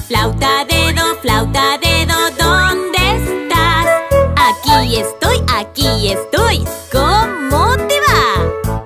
flauta, dedo, ¿dónde estás? Aquí estoy. ¿Cómo te va?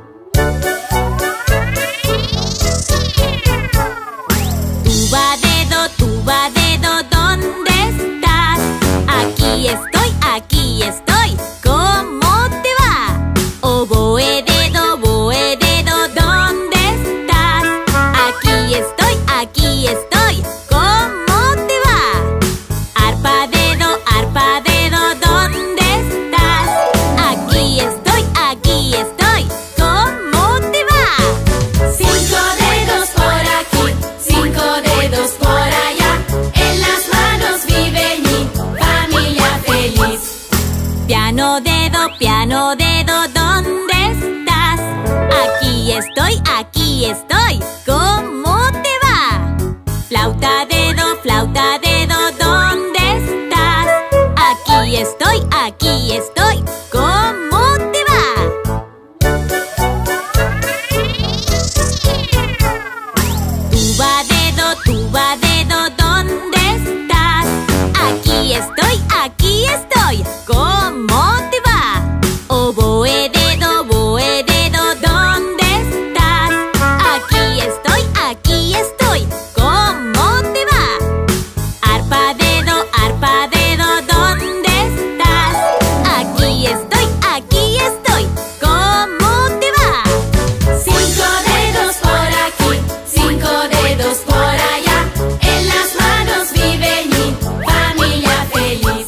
Tuba, dedo, ¿dónde estás? Aquí estoy. ¿Cómo te va? Oboe, dedo, ¿dónde estás? Aquí estoy. ¿Cómo te va? Arpa, dedo, ¿dónde estás? Aquí estoy. ¿Cómo te va? 5 dedos por aquí, 5 dedos por allá. En las manos vive mi familia feliz. Piano, dedo, ¿dónde estás? Aquí estoy. ¿Cómo te va? Flauta, dedo, ¿dónde estás? Aquí estoy. ¿Cómo te va? Tuba, dedo, ¿dónde estás? Aquí estoy. ¿Cómo te va? Oboe, dedo, ¿dónde estás? Aquí estoy. ¿Cómo te va? Arpa, dedo, ¿dónde estás? Aquí estoy. ¿Cómo te va? 5 dedos por aquí, 5 dedos por allá. En las manos vive mi familia feliz.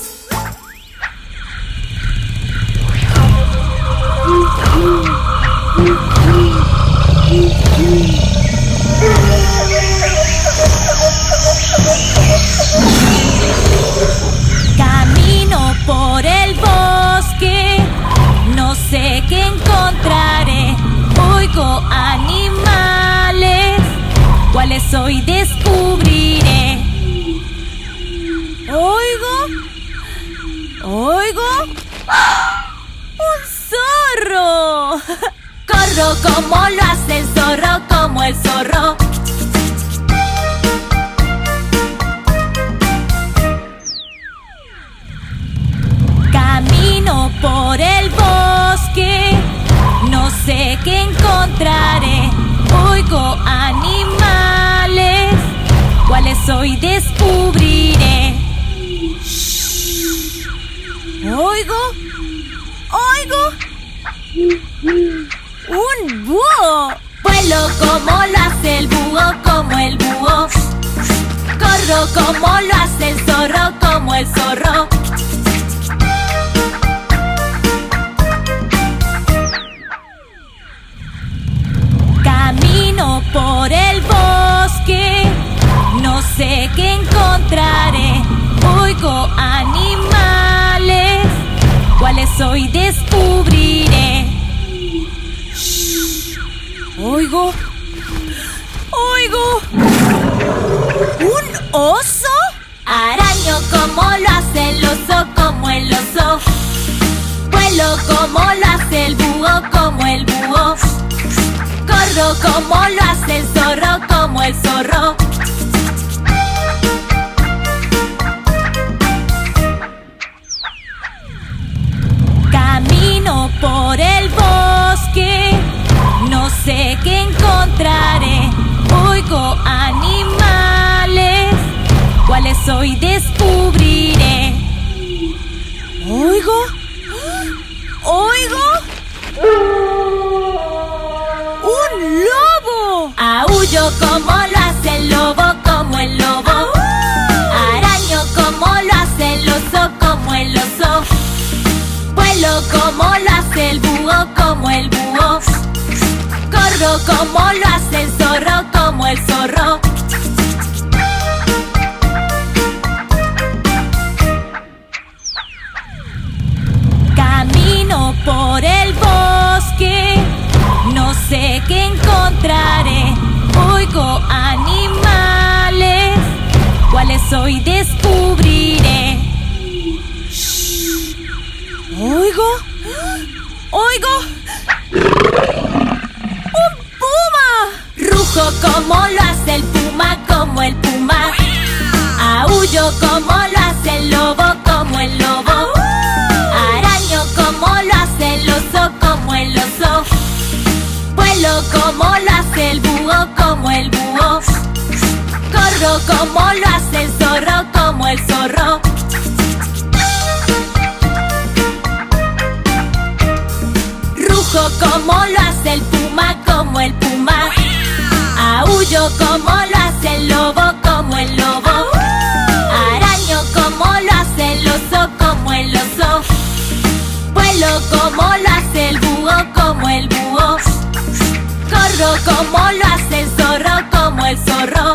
Camino por el bosque, no sé qué encontraré. Oigo animales, cuáles hoy descubriré. Oigo ¡un zorro! Corro como lo hace el zorro, como el zorro. Camino por el bosque, no sé qué encontraré. Oigo animales, cuáles hoy descubriré. Oigo ¡un búho! Vuelo como lo hace el búho, como el búho. Corro como lo hace el zorro, como el zorro. Camino por el bosque, no sé qué encontraré. Oigo animales, cuáles hoy descubriré. Oigo ¿un oso? Araño como lo hace el oso, como el oso. Vuelo como lo hace el búho, como el búho. Corro como lo hace el zorro, como el zorro. Camino por el bosque, no sé qué encontraré. Oigo animales, cuáles hoy descubriré. Oigo ¡un lobo! Aullo como lo hace el lobo, como el lobo. Araño como lo hace el oso, como el oso. Vuelo como lo hace el búho, como el búho. Corro como lo hace el zorro, como el zorro. Camino por el bosque, no sé qué encontraré. Oigo animales, cuáles hoy descubriré. Oigo ¡un puma! Rujo como lo hace el puma, como el puma. Aullo como lo hace el lobo, como el lobo. Araño como lo hace el oso, como el oso. Vuelo como lo hace el búho, como el búho. Corro como lo hace el zorro, como el zorro. Rujo como lo hace el puma, como el puma. Aullo como lo hace el lobo, como el lobo. Araño como lo hace el oso, como el oso. Vuelo como lo hace el búho, como el búho. Corro como lo hace el zorro, como el zorro.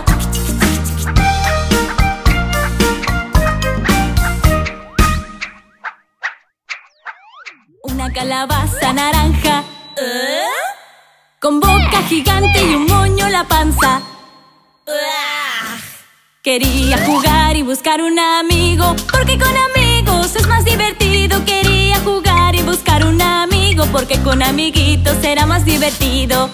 Una calabaza naranja, con boca gigante y un moño en la panza. Quería jugar y buscar un amigo, porque con amigos es más divertido. Quería jugar y buscar un amigo, porque con amiguitos era más divertido.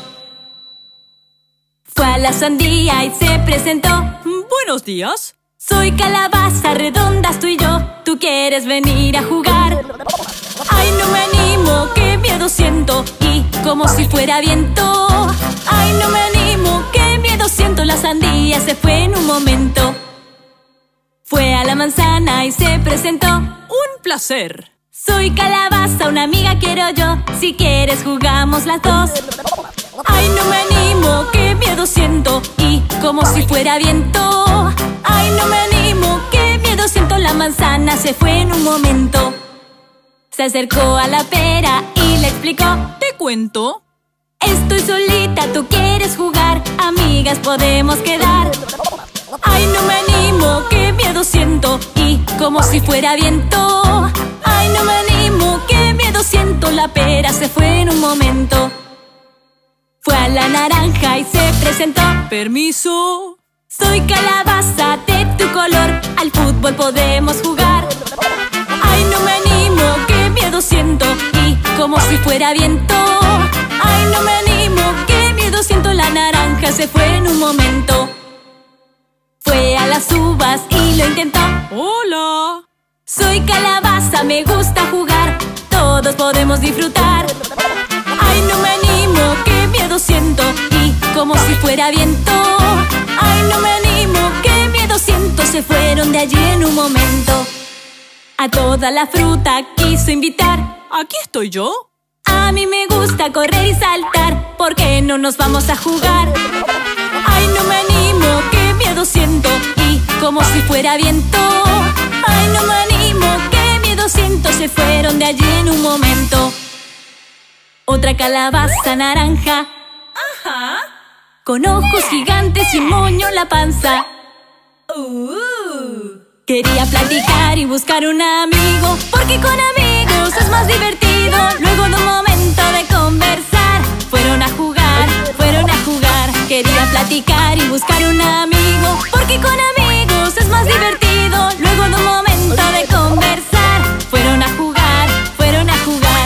Fue a la sandía y se presentó. Buenos días. Soy calabaza redonda, estoy yo. ¿Tú quieres venir a jugar? Ay, no me animo, qué miedo siento. Y como si fuera viento. Ay, no me animo, qué miedo siento. La sandía se fue en un momento. Fue a la manzana y se presentó. Un placer. Soy calabaza, una amiga quiero yo. Si quieres jugamos las dos. Ay, no me animo, qué miedo siento. Y como si fuera viento. Ay, no me animo, qué miedo siento. La manzana se fue en un momento. Se acercó a la pera y le explicó. Te cuento. Estoy solita, ¿tú quieres jugar? Amigas, podemos quedar. Ay, no me animo, qué miedo siento. Y como si fuera viento. Ay, no me animo, qué miedo siento. La pera se fue en un momento. Fue a la naranja y se presentó. Permiso. Soy calabaza de tu color. Al fútbol podemos jugar. Ay, no me animo, qué miedo siento. Y como si fuera viento. Ay, no me animo, qué miedo siento. La naranja se fue en un momento. Fue a las uvas y lo intentó. Hola. Soy calabaza, me gusta jugar. Todos podemos disfrutar. Ay, no me animo, qué miedo siento. Y como si fuera viento. Ay, no me animo, qué miedo siento. Se fueron de allí en un momento. A toda la fruta quiso invitar. Aquí estoy yo. A mí me gusta correr y saltar. ¿Por qué no nos vamos a jugar? Ay, no me animo, qué miedo siento. Y como si fuera viento. Ay, no me animo, qué miedo siento. Se fueron de allí en un momento. Otra calabaza naranja. Ajá. Con ojos gigantes y un moño en la panza. Quería platicar y buscar un amigo, porque con amigos es más divertido. Luego de un momento de conversar, fueron a jugar, fueron a jugar. Quería platicar y buscar un amigo, porque con amigos es más divertido. Luego de un momento de conversar, fueron a jugar, fueron a jugar.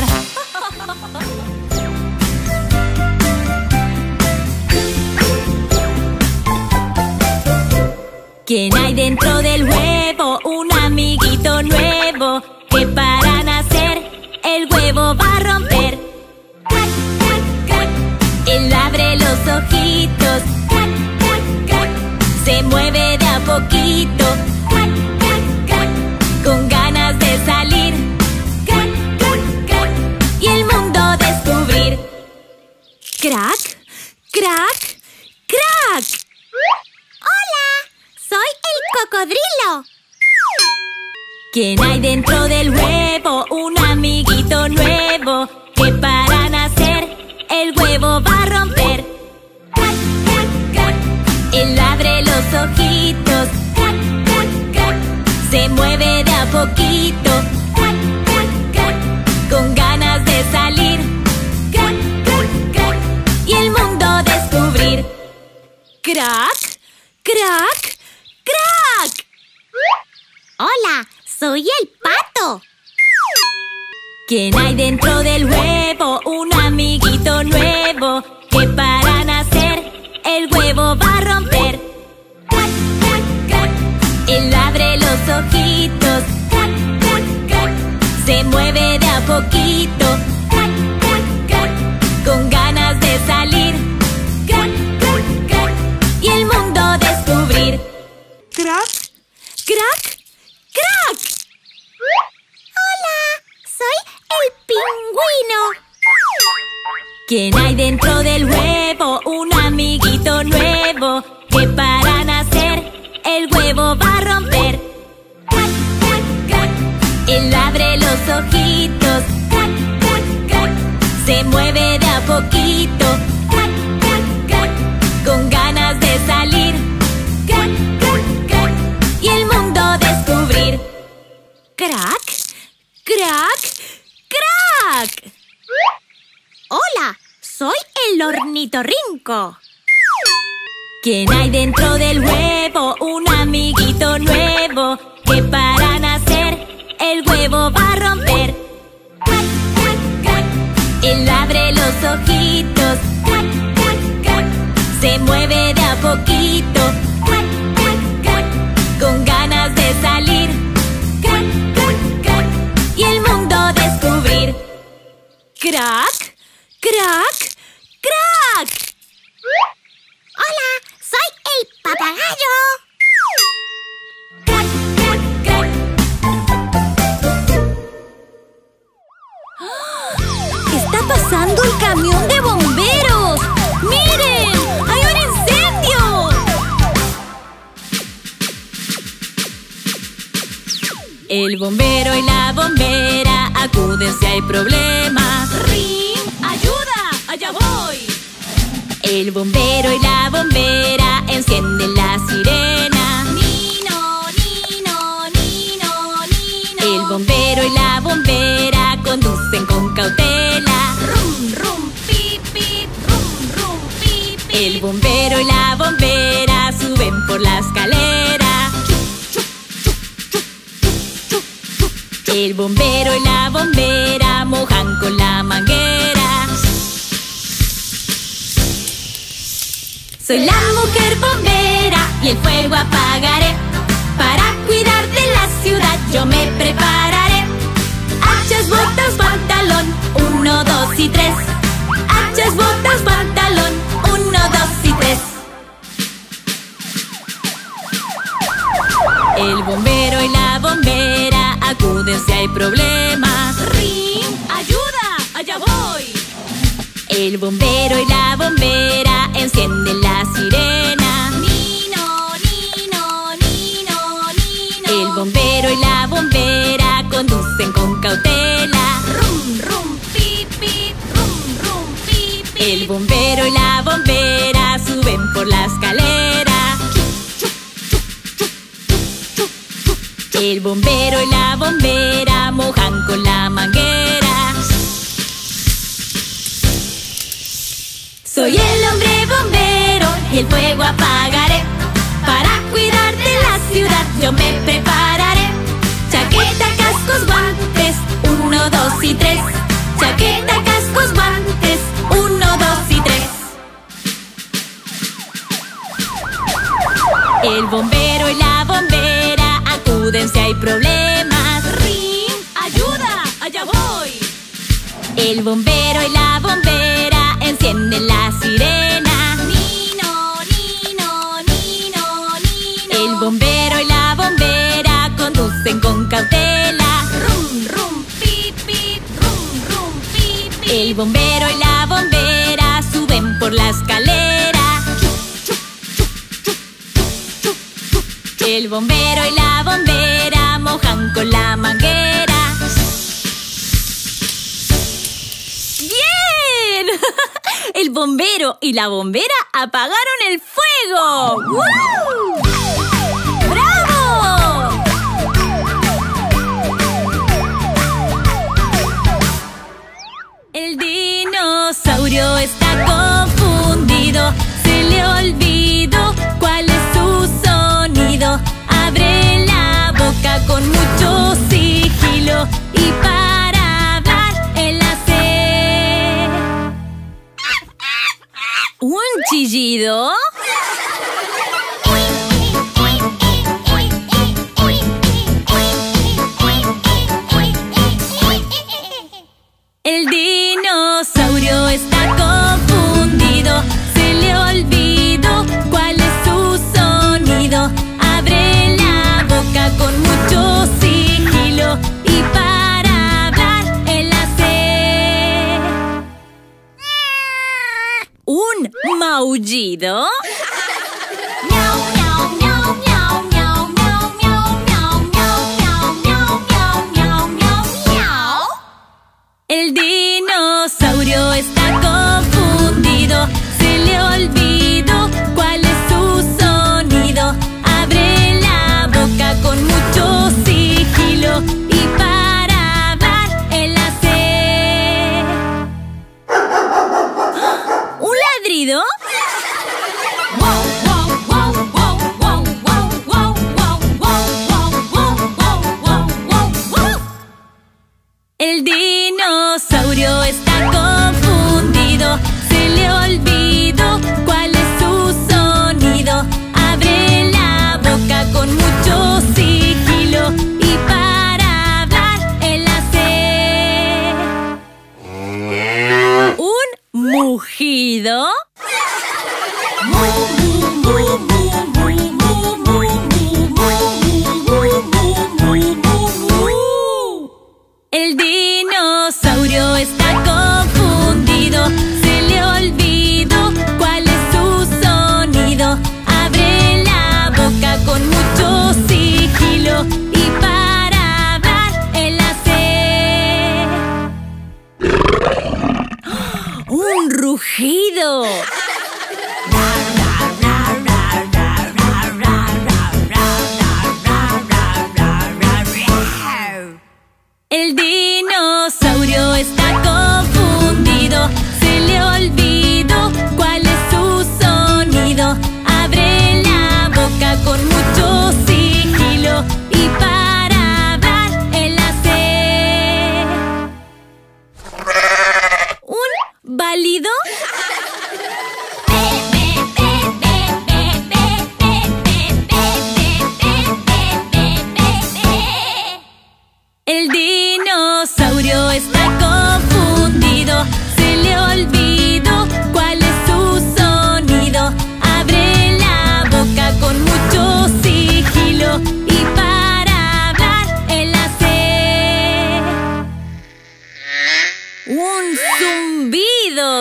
¿Quién hay dentro del huevo? Un amiguito nuevo que para nacer el huevo va a romper. ¡Cac, cac, cac! Él abre los ojitos. ¡Cac, cac, cac! Se mueve de a poquito. ¡Cac, cac, cac! Con ganas de salir. ¡Cac, cac, cac! Y el mundo descubrir. ¡Crack! ¡Crack! ¡Crack! ¡Soy el cocodrilo! ¿Quién hay dentro del huevo? Un amiguito nuevo que para nacer el huevo va a romper. ¡Cac, cac, cac! Él abre los ojitos. ¡Cac, cac, cac! Se mueve de a poquito. ¡Cac, cac, cac! Con ganas de salir. ¡Cac, cac, cac! Y el mundo descubrir. ¡Crack! ¡Crack! ¡Crack! ¡Hola! ¡Soy el pato! ¿Quién hay dentro del huevo? Un amiguito nuevo que para nacer el huevo va a romper. ¡Cac, cac, cac! Él abre ojitos. Crack, crack, crack. Se mueve de a poquito. Crack, crack, crack. Con ganas de salir. Crack, crack, crack. Y el mundo descubrir. Crack. Crack, crack. Hola, soy el pingüino. ¿Quién hay dentro del huevo? Un amiguito nuevo que para nacer el huevo va a romper. Crack, crack, crack. Él abre los ojitos. Crack, crack, crack. Se mueve de a poquito. Crack, crack, crack. Con ganas de salir. Crack, crack, crack. Y el mundo descubrir. Crack, crack, crack. Hola, soy el ornitorrinco. ¿Quién hay dentro del huevo? Un amiguito nuevo que para nacer el huevo va a romper. Crack, crack, crack. Él abre los ojitos. Crack, crack, crack. Se mueve de a poquito. Crack, crack, crack. Con ganas de salir. Crack, crack, crack. Y el mundo descubrir. Crack, crack, crack. Hola, soy el papagayo. Crack, crack, crack. ¡Está pasando el camión de bomberos! ¡Miren! ¡Hay un incendio! El bombero y la bombera acuden si hay problemas. ¡Rin! ¡Ayuda! ¡Allá voy! El bombero y la bombera encienden la sirena. Nino, nino, nino, nino. El bombero y la bombera conducen con cautela. Rum, rum, pip, pip, rum, rum, pip, pip. El bombero y la bombera suben por la escalera. El bombero y la bombera mojan con la manguera. Soy la mujer bombera y el fuego apagaré. Para cuidar de la ciudad yo me prepararé. Hachas, botas, pantalón, 1, 2 y 3. Hachas, botas, pantalón, 1, 2 y 3. El bombero y la bombera acuden si hay problemas. ¡Rin! ¡Ayuda! ¡Allá voy! El bombero y la bombera encienden la sirena. Nino, nino, nino, nino. El bombero y la bombera conducen con cautela. Rum, rum, pip, pip, rum, rum, pip, pip. El bombero y la bombera suben por la escalera. El bombero y la bombera mojan con la manguera. Soy el hombre bombero y el fuego apagaré. Para cuidar de la ciudad yo me prepararé. Chaqueta, cascos, guantes, 1, 2 y 3. Chaqueta, cascos, guantes, 1, 2 y 3. El bombero y la bombera acuden si hay problemas. ¡Rin! ¡Ayuda! ¡Allá voy! El bombero y la bombera encienden la sirena. Nino, nino, nino, nino. El bombero y la bombera conducen con cautela. Rum, rum, pip, pip, rum, rum, pip, pip. El bombero y la bombera suben por la escalera. El bombero y la bombera mojan con la manguera. ¡Bien! El bombero y la bombera apagaron el fuego. ¡Woo! ¡Bravo! El dinosaurio está confundido. Se le olvidó cuál es su sonido. Abre la boca con mucho sigilo y para hablar él hace un chillido. boca con mucho sigilo y para hablar él hace un maullido. Miau, miau, miau, miau, miau, miau, miau, miau, miau, miau, miau, miau, miau, miau. El dinosaurio está confundido, se le olvidó cuál es su sonido. Abre la boca con mucho sigilo y para hablar él hace ¿un ladrido? El dinosaurio está confundido, se le olvidó cuál es su sonido. Abre la boca con mucho sigilo y para hablar él hace un mugido. El dinosaurio está confundido, se le olvidó cuál es su sonido. Abre la boca con mucho sigilo y para hablar él hace un rugido. El dinosaurio está confundido, se le olvidó cuál es su sonido. Abre la boca con mucho sigilo y para hablar él hace un balido. El dinosaurio está confundido, se le olvidó cuál es su sonido. Abre la boca con mucho sigilo y para hablar él hace un zumbido.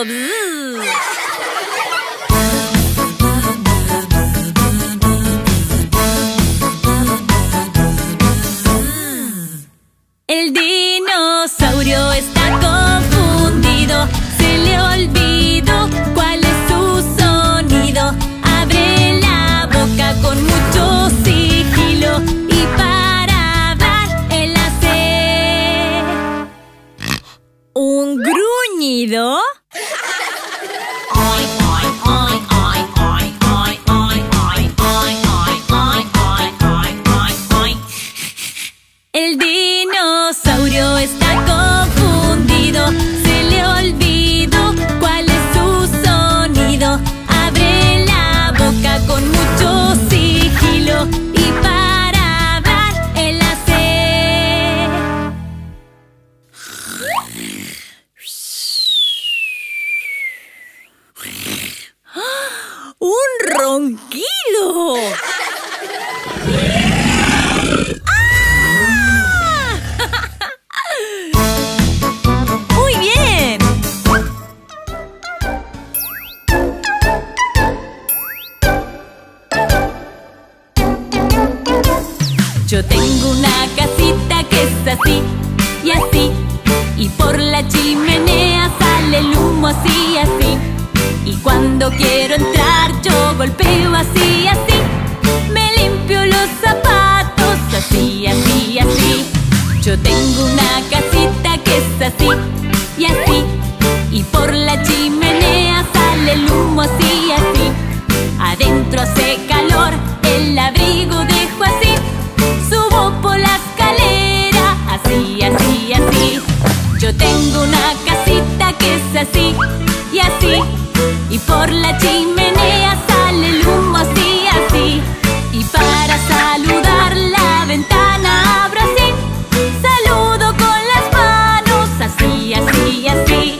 El dinosaurio está confundido, se le olvidó cuál es su sonido. Abre la boca con mucho sigilo y para hablar él hace un gruñido. El dinosaurio está confundido, se le olvidó cuál es su sonido. Abre la boca con mucho sigilo y para hablar él hace un ronquido. ¡Muy bien! Yo tengo una casita que es así y así, y por la chimenea sale el humo así, así. Y cuando quiero entrar yo golpeo así, así. Me limpio los zapatos así, así, así. Yo tengo una casita que es así y así, y por la chimenea sale el humo así, así. Adentro hace calor, el abrigo dejo así. Subo por la escalera así, así, así. Yo tengo una casita que es así y así, y por la chimenea sale el humo así, así. Y para saludar la ventana abro así. Saludo con las manos así, así, así.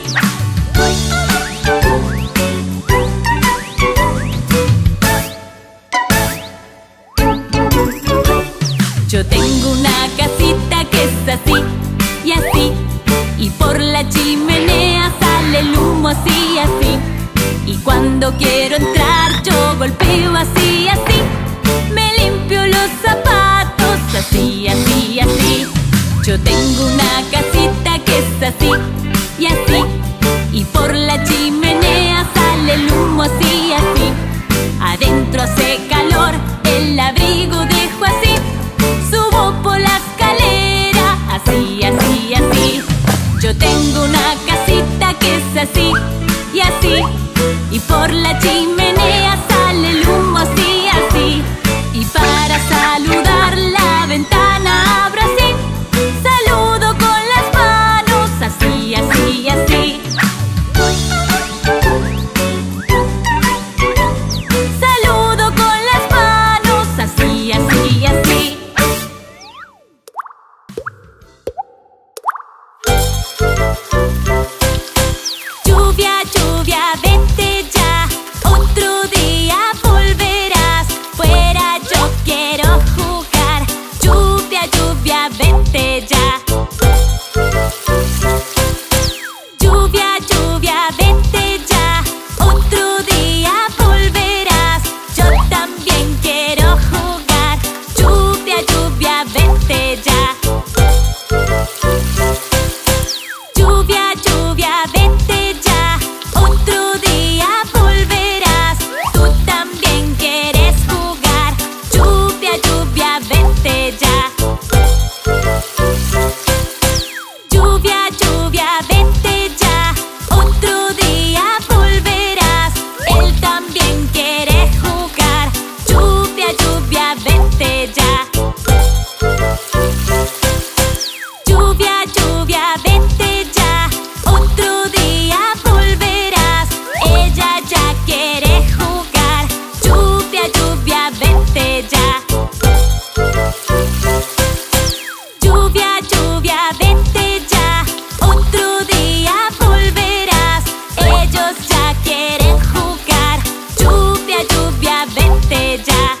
Yo tengo una casita que es así y así, y por la chimenea sale el humo así, así. Y cuando quiero entrar yo golpeo así, así. Me limpio los zapatos así, así, así. Yo tengo una casita que es así y así, y por la chimenea sale el humo así, así. Adentro hace calor, el abrigo dejo así. Subo por la escalera así, así, así. Yo tengo una casita que es así y así, y por la chimenea sale el humo así, así. Y para saludar la ventana abro así. Saludo con las manos así, así, así. Saludo con las manos así, así, así. Lluvia, lluvia, vete ya. Otro día volverás. Fuera yo quiero jugar. Lluvia, lluvia, vete ya. Lluvia, lluvia, vete ya. Otro día volverás. Yo también quiero jugar. Lluvia, lluvia, vete ya. Lluvia, lluvia, vete ya. Otro día volverás. Tú también quieres jugar. Lluvia, lluvia, vete ya. Lluvia, lluvia, vete ya. Otro día volverás. Él también quiere jugar. Lluvia, lluvia, vete ya. Lluvia, lluvia, vete ya. Otro día volverás. Ella ya quiere jugar. Lluvia, lluvia, vete ya. Lluvia, lluvia, vete ya. Otro día volverás. Ellos ya quieren jugar. Lluvia, lluvia, vete ya.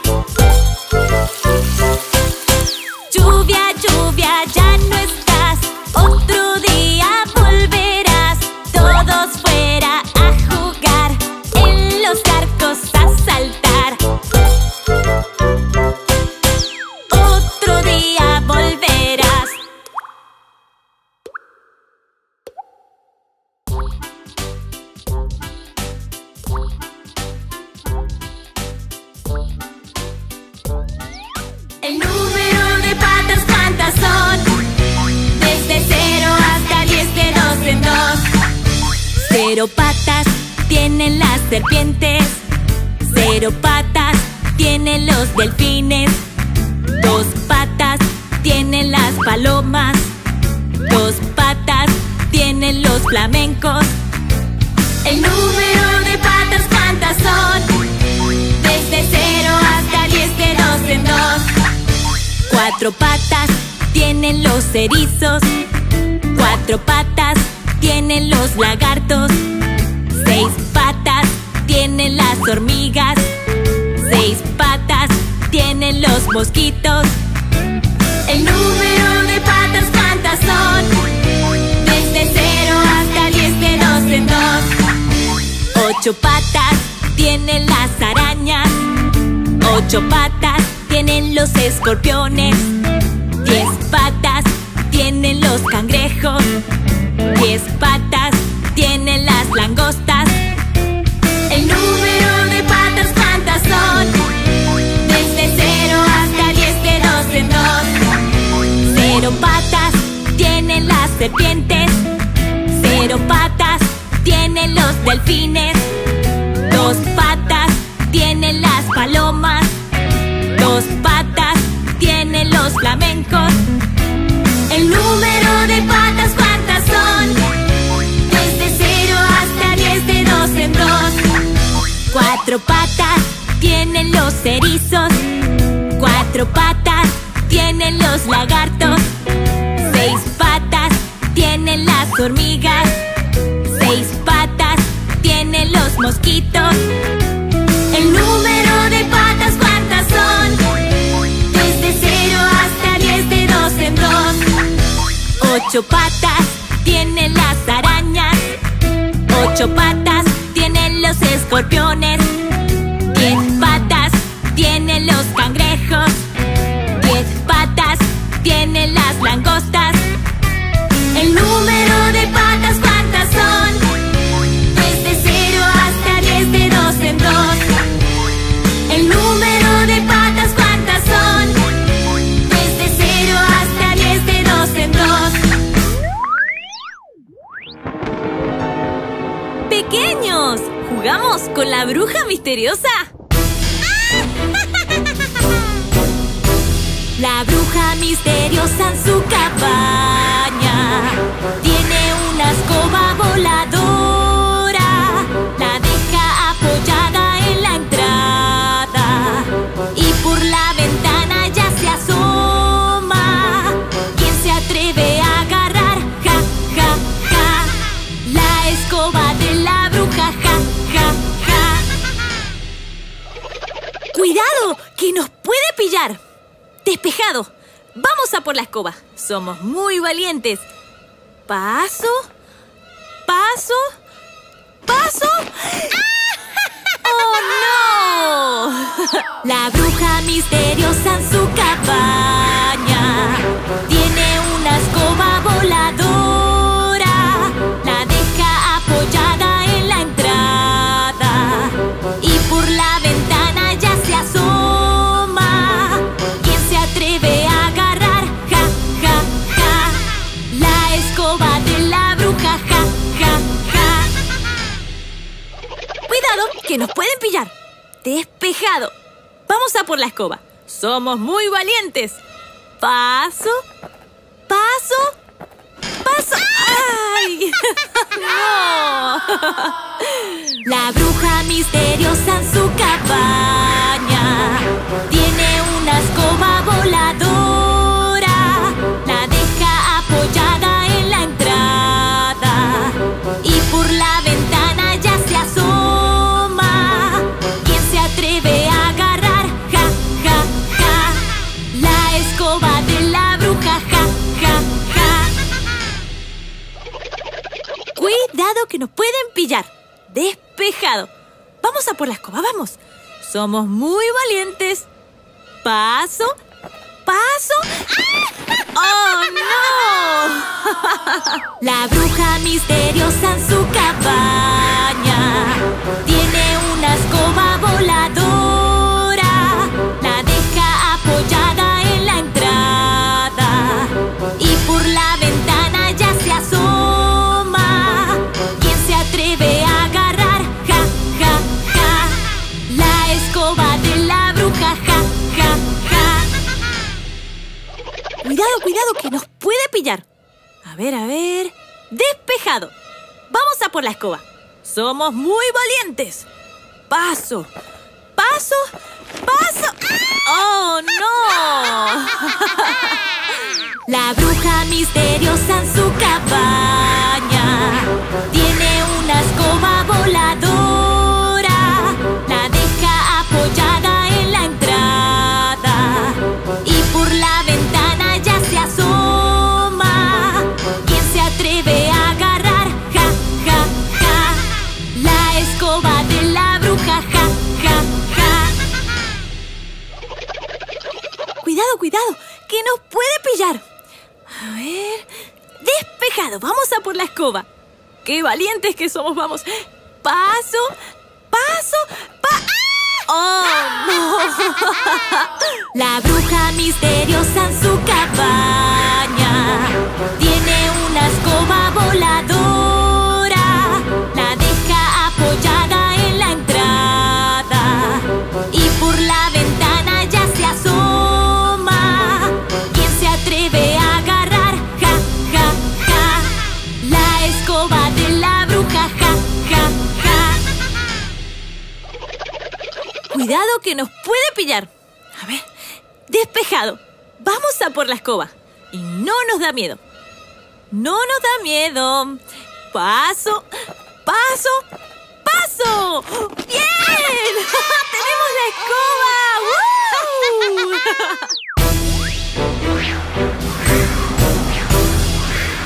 Lluvia, lluvia, ya no estás. Otro día volverás. Todos fuera a jugar. En los charcos a saltar. Otro día volverás. El número de patas, ¿cuántas son? Desde 0 hasta 10, de 2 en 2. 0 patas tienen las serpientes. 0 patas tienen los delfines. 2 patas tienen las palomas. 2 patas tienen los flamencos. El número de patas, ¿cuántas son? Desde 0 hasta 10, de 2 en 2. 4 patas tienen los erizos. 4 patas tienen los lagartos. 6 patas tienen las hormigas. 6 patas tienen los mosquitos. El número de patas, ¿cuántas son? Desde 0 hasta 10, de 2 en 2. 8 patas tienen las arañas. 8 patas tienen los escorpiones. 10 patas tienen los cangrejos. 10 patas tienen las langostas. El número de patas, ¿cuántas son? Desde 0 hasta 10, de 2 en 2. 0 patas tienen las serpientes. 0 patas tienen los delfines. 2 patas tienen las palomas. 2 patas tienen los flamencos. El número de patas, ¿cuántas son? Desde 0 hasta 10, de 2 en 2. 4 patas tienen los erizos. 4 patas tienen los lagartos. 6 patas tienen las hormigas. 6 patas tienen los mosquitos. El número de patas, ¿cuántas son? Desde 0 hasta 8 patas tienen las arañas. 8 patas tienen los escorpiones. 10 patas tienen los cangrejos. 10 patas tienen las langostas. El número de patas, ¿cuántas son? Desde 0 hasta 10, de 2 en 2. El número de patas, ¿cuántas son? Desde 0 hasta 10, de 2 en 2. ¡Pequeños! ¿Jugamos con la bruja misteriosa? La bruja misteriosa en su cabaña tiene una escoba voladora. La deja apoyada en la entrada y por la ventana ya se asoma. ¿Quién se atreve a agarrar? Ja, ja, ja. La escoba de la bruja, ja, ja, ja. ¡Cuidado! ¡Que nos puede pillar! ¡Despejado! ¡Vamos a por la escoba! Somos muy valientes. Paso, paso, paso. ¡Oh, no! La bruja misteriosa en su cabaña tiene una escoba voladora. La deja apoyada en la entrada y por la ventana ya se asoma. ¿Quién se atreve a agarrar? Ja, ja, ja. La escoba de la bruja, ja, ja, ja. ¡Cuidado! ¡Que nos pueden pillar! ¡Despejado! ¡Vamos a por la escoba! ¡Somos muy valientes! Paso, paso, paso. ¡Ay! ¡No! La bruja misteriosa en su cabaña tiene una escoba voladora. La deja apoyada en la entrada y por la ventana ya se asoma. ¿Quién se atreve a agarrar? Ja, ja, ja. La escoba de la bruja, ja, ja, ja. ¡Cuidado que nos pueden pillar! ¡Despejado! ¡Vamos a por la escoba! ¡Vamos! Somos muy valientes. Paso, paso. ¡Oh, no! La bruja misteriosa en su cabaña tiene una escoba voladora. La deja apoyada en la entrada y por la ventana ya se asoma. ¿Quién se atreve a agarrar? Ja, ja, ja. La escoba de la bruja, ja, ja, ja. ¡Cuidado, cuidado que nos puede pillar! A ver, a ver. ¡Despejado! ¡Vamos a por la escoba! ¡Somos muy valientes! ¡Paso! ¡Paso! ¡Paso! ¡Oh, no! La bruja misteriosa en su cabaña tiene una escoba voladora. La deja apoyada en la entrada y por la ventana ya se asoma. ¿Quién se atreve a agarrar? Ja, ja, ja. La escoba de la bruja, ja, ja, ja. ¡Cuidado, cuidado! ¡Que nos puede pillar! A ver... ¡Despejado! ¡Vamos a por la escoba! ¡Qué valientes que somos! ¡Vamos! ¡Paso! ¡Paso! ¡Oh, no! La bruja misteriosa en su cabaña tiene una escoba voladora. La deja apoyada en la entrada y por la ventana ya se asoma. ¿Quién se atreve a agarrar? Ja, ja, ja. La escoba de la bruja, ja, ja, ja. ¡Cuidado que nos puede pillar! A ver... ¡Despejado! ¡Vamos a por la escoba! Y no nos da miedo. ¡No nos da miedo! ¡Paso! ¡Paso! ¡Paso! ¡Bien! ¡Tenemos la escoba! ¡Woo!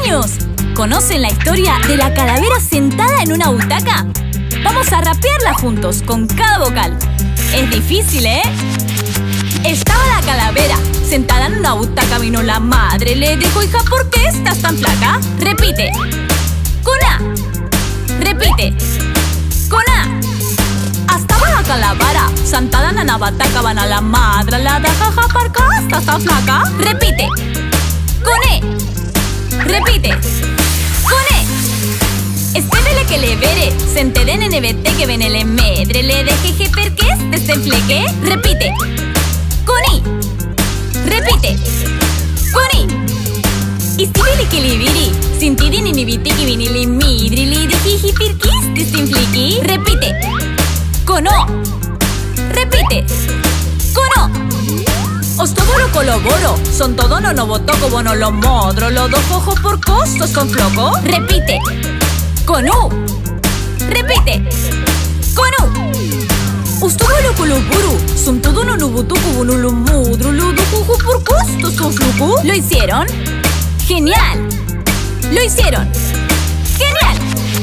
pequeños, ¿conocen la historia de la calavera sentada en una butaca? Vamos a rapearla juntos, con cada vocal. Es difícil, ¿eh? Estaba la calavera sentada en una butaca. Vino la madre, le dijo: hija, ¿por qué estás tan flaca? Repite. Con A. Repite. Con A. Estaba la calavera sentada en una butaca. Van a la madre, la de jaja, ¿por qué estás tan flaca? Repite. Con E. Repite. Con E. Estevele che le vere, sente dene ne vette che vene le medre, le de jeje perché ste en fleque. Repite. Con I. Repite. Con I. Istevele che li viri, sintidini ni viti che vini li midri, li de jiji perché ste en fleque. Repite. Con O. Repite. Con O. Os todo lo colaboro, son todo no voto como no lo modro, lo dos ojos por costo son floco. Repite. Con U. Repite. Con U. Us todo lo colaboro, son todo no voto como no lo modro, lo dos ojos por costo son floco. ¿Lo hicieron? ¡Genial! ¡Lo hicieron! ¡Genial!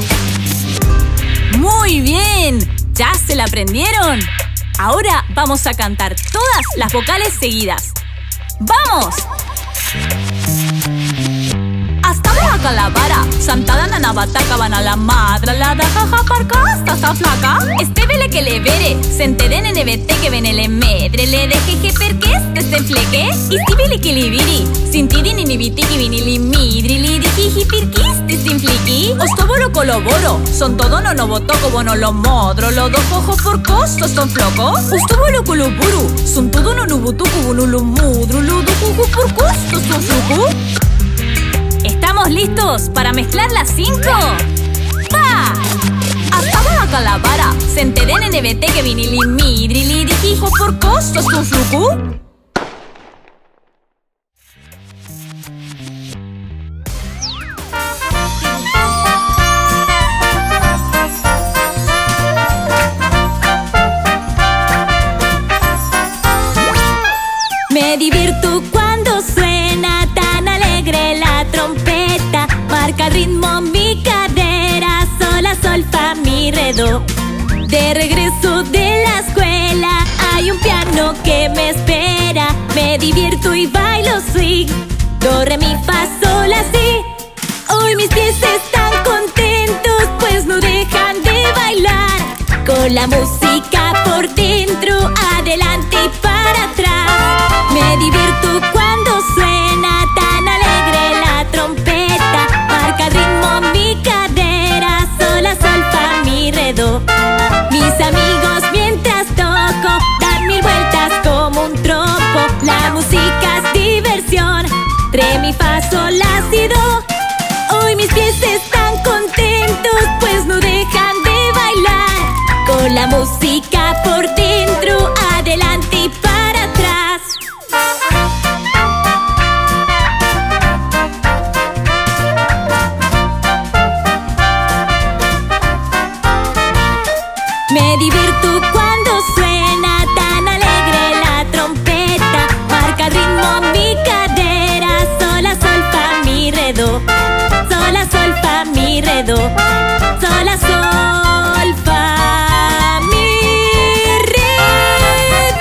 ¡Muy bien! ¿Ya se la aprendieron? Ahora vamos a cantar todas las vocales seguidas. ¡Vamos! Estava la calavera sentada en una butaca. Van a la madre, la de jaja, ¿por qué estás tan flaca? Estevele che le vere, sente dene ne vette che vene le medre, le de jeje perché ste en fleque. Istevele che li viri, sintidini ni viti che vini li midri, li di jiji perché ste en fleque. Os todo lo colaboro, son todo no voto como no lo modro, lo dos ojos por costo son floco. Os todo lo colaboro, son todo no voto como no lo modro, lo dos ojos por costo son floco. ¿Estamos listos para mezclar las 5? ¡Va! Estava la calavera sente dene ne vette che vini li midri, li di jiji por costo son floco. Me divierto cuando suena tan alegre la trompeta. Marca el ritmo mi cadera, sol, la, sol, fa, mi, re, do. De regreso de la escuela hay un piano que me espera. Me divierto y bailo swing, do, re, mi, fa, sol, la, si. Hoy mis pies están contentos pues no dejan de bailar. Con la música por dentro, adelante y para atrás. Me divierto cuando suena tan alegre la trompeta. Marca el ritmo mi cadera, sol, la, sol, fa, mi, re, do. Mis amigos mientras toco dan mil vueltas como un trompo. La música es diversión, re, mi, fa, sol, la, si, do. Hoy mis pies están contentos pues no dejan de bailar. Con la música por dentro, adelante y para atrás. Me divierto cuando suena tan alegre la trompeta. Marca el ritmo mi cadera, sol, la, sol, fa, mi, re, do. Sol, la, sol, fa, mi, re, do. Sol, la, sol, fa, mi, re,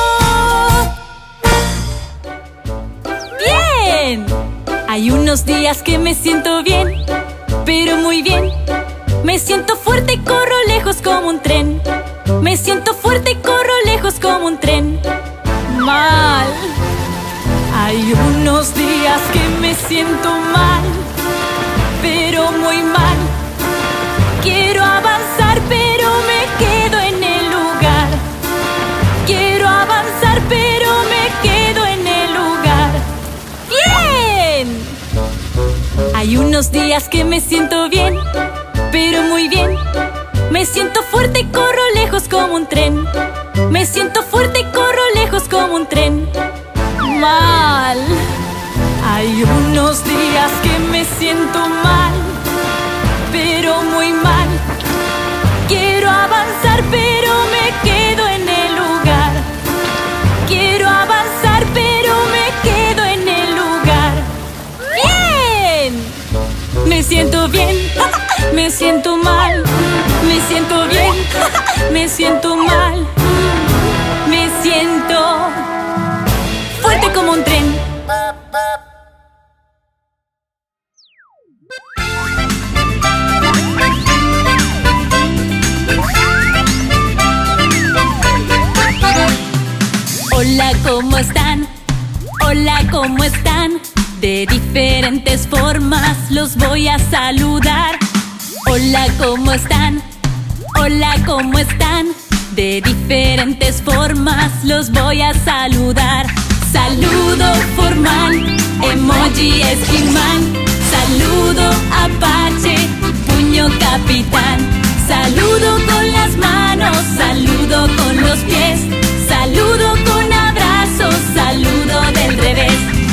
do. ¡Bien! Hay unos días que me siento bien, pero muy bien. Me siento fuerte y corro lejos como un tren. Me siento fuerte y corro lejos como un tren. Mal. Hay unos días que me siento mal, pero muy mal. Quiero avanzar, pero me quedo en el lugar. Quiero avanzar, pero me quedo en el lugar. ¡Bien! Hay unos días que me siento bien, pero muy bien. Me siento fuerte y corro lejos como un tren. Me siento fuerte y corro lejos como un tren. Mal. Hay unos días que me siento mal, pero muy mal. Quiero avanzar, pero me quedo en el lugar. Quiero avanzar, pero me quedo en el lugar. ¡Bien! Me siento mal, me siento bien, me siento mal, me siento fuerte como un tren. Hola, ¿cómo están? Hola, ¿cómo están? De diferentes formas los voy a saludar. Hola, ¿cómo están? Hola, ¿cómo están? De diferentes formas los voy a saludar. Saludo formal, emoji esquimal. Saludo apache, puño capitán. Saludo con las manos, saludo con los pies. Saludo con abrazos, saludo del revés.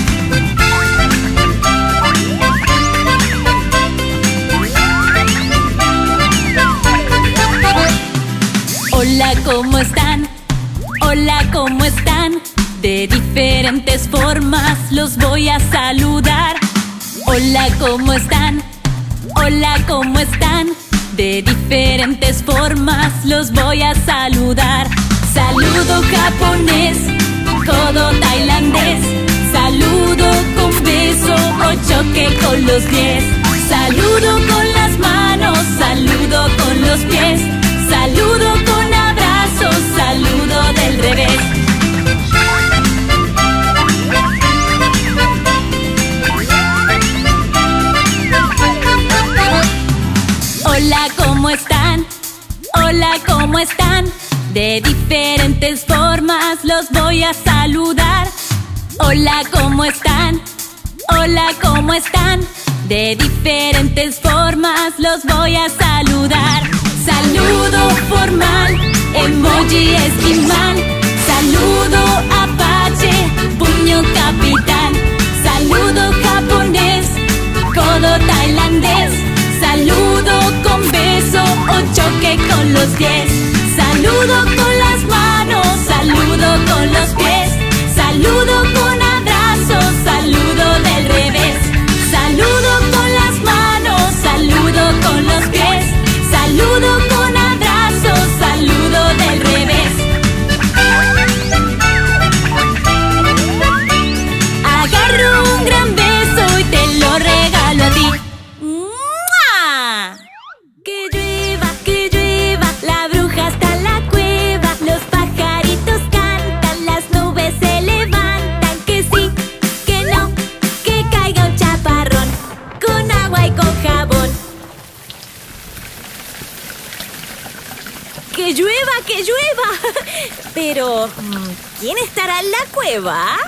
Hola, ¿cómo están? Hola, ¿cómo están? De diferentes formas los voy a saludar. Hola, ¿cómo están? Hola, ¿cómo están? De diferentes formas los voy a saludar. Saludo japonés, codo tailandés. Saludo con beso o choque con los pies. Saludo con las manos, saludo con los pies. Saludo con abrazos, saludo del revés. Hola, ¿cómo están? Hola, ¿cómo están? De diferentes formas los voy a saludar. Hola, ¿cómo están? Hola, ¿cómo están? De diferentes formas los voy a saludar. Saludo formal, emoji esquimal. Saludo apache, puño capitán. Saludo japonés, codo tailandés. Saludo con beso o choque con los pies. Saludo con las manos, saludo con los pies. Saludo con abrazos, saludo del revés. Saludo con las manos, saludo con los pies. Saludo con abrazos, saludo del revés. Agarro un gran beso y te lo regalo a ti. ¡Mua! Que llueva, la bruja está en la cueva. Los pajaritos cantan, las nubes se levantan. Que sí, que no, que caiga un chaparrón, con agua y con jabón. ¡Que llueva, que llueva! Pero, ¿quién estará en la cueva?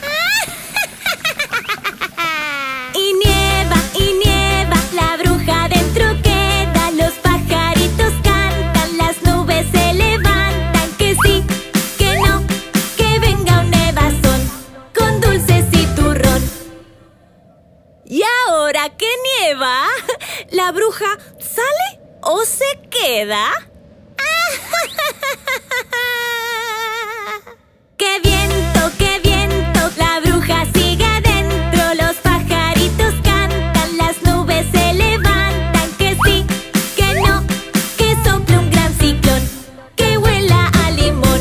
Y nieva, la bruja dentro queda. Los pajaritos cantan, las nubes se levantan. Que sí, que no, que venga un nevazón, con dulces y turrón. Y ahora que nieva, ¿la bruja sale o se queda? ¡Qué viento, la bruja sigue adentro! Los pajaritos cantan, las nubes se levantan. Que sí, que no, que sople un gran ciclón, que huela a limón.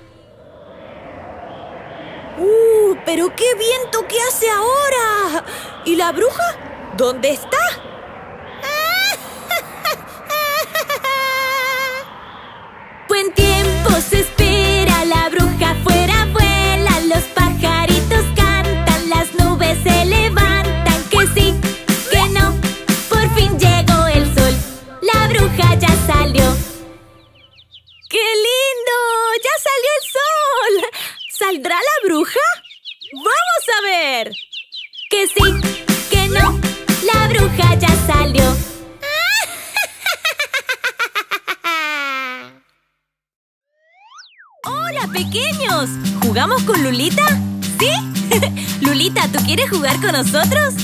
¡Pero qué viento que hace ahora! ¿Y la bruja? ¿Dónde está? Buen tiempo se espera, la bruja fuera vuela. Los pajaritos cantan, las nubes se levantan. Que sí, que no, por fin llegó el sol, la bruja ya salió. ¡Qué lindo! ¡Ya salió el sol! ¿Saldrá la bruja? ¡Vamos a ver! Que sí, que no, la bruja ya salió. ¡Hola, pequeños! ¿Jugamos con Lulita? ¿Sí? Lulita, ¿tú quieres jugar con nosotros?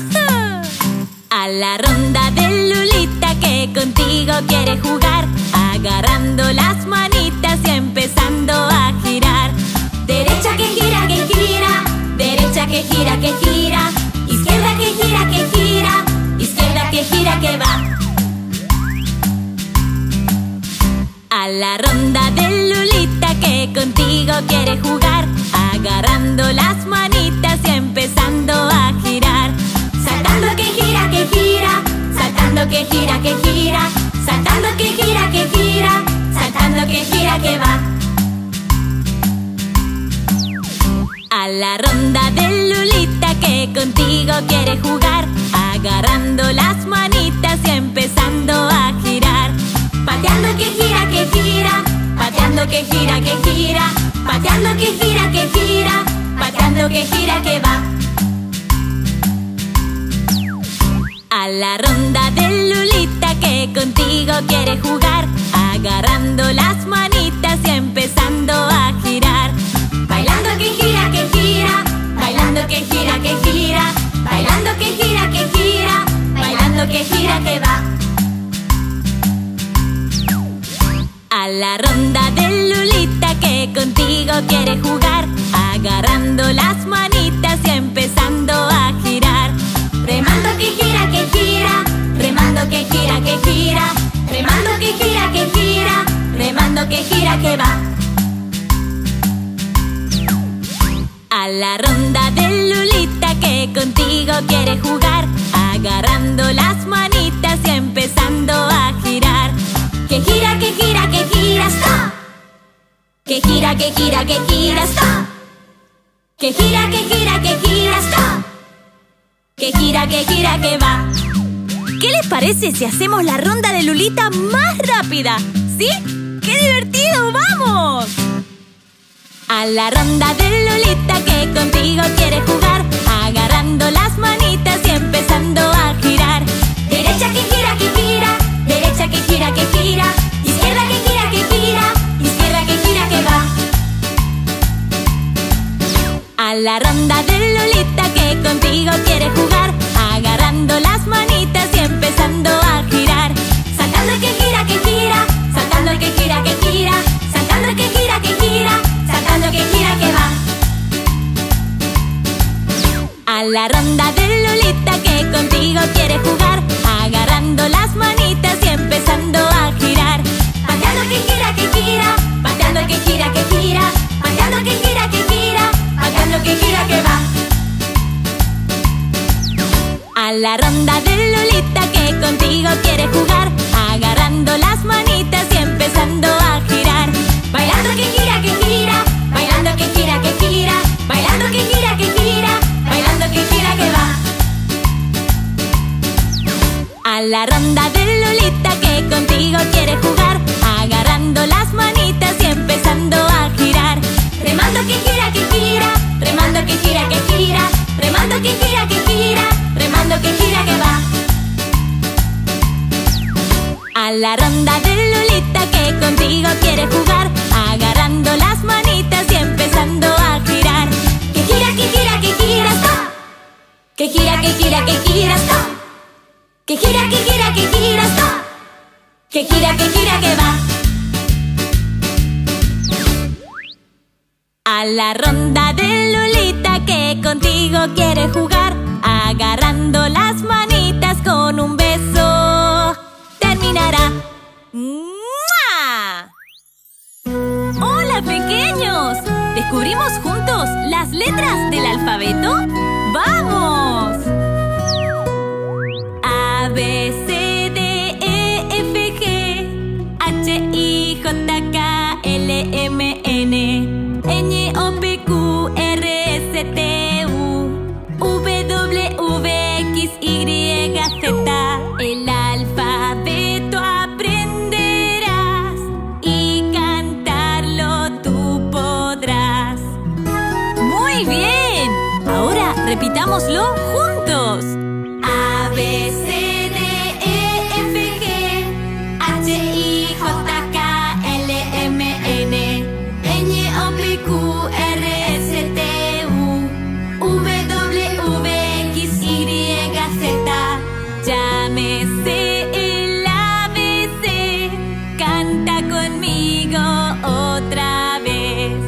A la ronda de Lulita que contigo quiere jugar, agarrando las manitas y empezando a girar. Derecha que gira, derecha que gira, izquierda que gira, izquierda que gira que va. quiere jugar, agarrando las manitas y empezando a girar. Saltando que gira, que gira. Saltando que gira, que gira. Saltando que gira, que gira. Saltando que gira, que va. A la ronda de Lulita que contigo quiere jugar, agarrando las manitas y empezando a girar. Pateando que gira, que gira. Pateando que gira, que gira. Pateando que gira, que gira. Pateando que gira, que va. A la ronda de Lulita que contigo quiere jugar, agarrando las manitas y empezando a girar. Bailando que gira, que gira. Bailando que gira, que gira. Bailando que gira, que gira. Bailando que gira, que va. A la ronda de Lulita que contigo quiere jugar, agarrando las manitas y empezando a girar. Remando que gira, que gira. Remando que gira, que gira. Remando que gira, que gira. Remando que gira, que va. A la ronda de Lulita que contigo quiere jugar, agarrando las manitas y empezando a girar. Que gira, que gira, que gira, stop. Que gira, que gira, que gira, stop. Que gira, que gira, que gira, stop. Que gira, que va. ¿Qué les parece si hacemos la ronda de Lulita más rápida? ¿Sí? ¡Qué divertido! ¡Vamos! A la ronda de Lulita que contigo quiere jugar, agarrando las manitas y empezando a girar. Derecha que gira, que gira. Derecha que gira, que gira. Izquierda que gira, que gira. Izquierda que gira, que va. A la ronda de Lulita que contigo quiere jugar, agarrando las manitas y empezando a girar. Saltando que gira, que gira. Saltando que gira, que gira. Saltando que gira, que gira. Saltando que gira, que va. A la ronda de Lulita que contigo quiere jugar, agarrando las manitas y empezando a girar. Pateando que gira, que gira. Pateando que gira, que gira. Pateando que gira, que gira. Pateando que gira, que va. A la ronda de Lulita que contigo quiere jugar, agarrando las manitas y empezando a girar. Bailando que gira, que gira. Bailando que gira, que gira. Bailando que gira, que gira. Bailando que gira, que va. A la ronda de Lulita que contigo quiere jugar, agarrando las manitas y empezando a girar. Remando que gira, que gira. Remando que gira, que gira. Remando que gira, que gira. Remando que gira, que va. A la ronda de Lulita que contigo quiere jugar, agarrando las manitas y empezando a girar. Que gira, que gira, que gira, stop. Que gira, que gira, que gira, stop. Que gira, que gira, que gira, stop. Que gira, que va. A la ronda de Lulita que contigo quiere jugar, agarrando las manitas con un beso terminará. ¡Mua! ¡Hola, pequeños! ¿Descubrimos juntos las letras del alfabeto? ¡Vamos! A, B, C, D, E, F, G H, I, J, K, L, M, N Ñ, O, P, Q, R, S, T, U W, V, X, Y, Z. El alfabeto aprenderás y cantarlo tú podrás. ¡Muy bien! Ahora repitámoslo juntos. A, B, C, D, E, F, G H, I, J, K, L, M, N Ñ, O, P, Q, R, S, T, U W, V, X, Y, Z. Ya me sé el ABC, canta conmigo otra vez.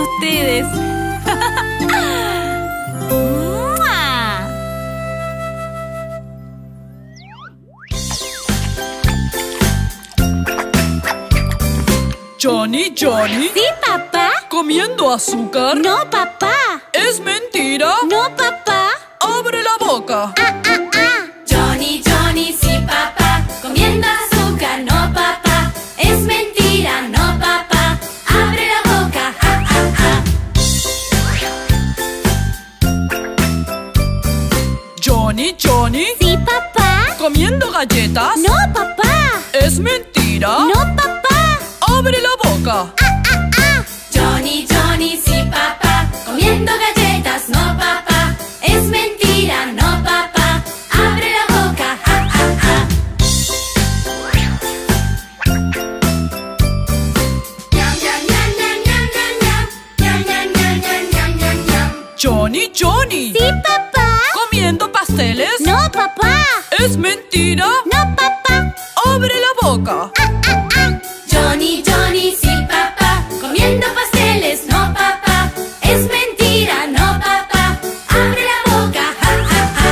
ustedes. ¡Mua! Johnny, Johnny, ¿Sí, papá? comiendo azúcar. No, papá. ¿Es mentira? No, papá. ¡Abre la boca! Johnny, Johnny, sí papá, comiendo azúcar, no papá, es mentira, no papá, abre la boca, ja, ja, ja. Johnny, Johnny, ¿Sí, papá? comiendo galletas. No, papá. ¿Es mentira? No, papá. ¡Abre la boca! Johnny, Johnny, sí papá, comiendo galletas, no papá, es mentira, no papá, abre la boca, ja, ja, ja. Ñam, ñam, ñam, ñam, ñam, ñam, ñam, ñam, ñam, ñam, ñam, ñam, ñam. Johnny, Johnny, ¿Sí, papá? comiendo pasteles. No, papá. ¿Es mentira? No, papá. ¡Abre la boca! Johnny, Johnny, sí papá, comiendo pasteles, no papá, es mentira, no papá, abre la boca, ja, ja, ja.